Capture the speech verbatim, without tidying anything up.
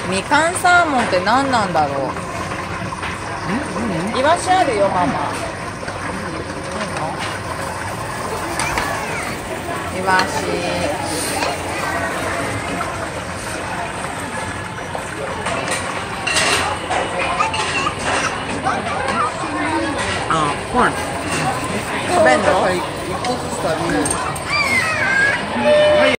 みかんサーモンって何なんだろう。イワシあるよママ。イワシ。 あ、コーン。 食べんの？ 一個ずつ食べる。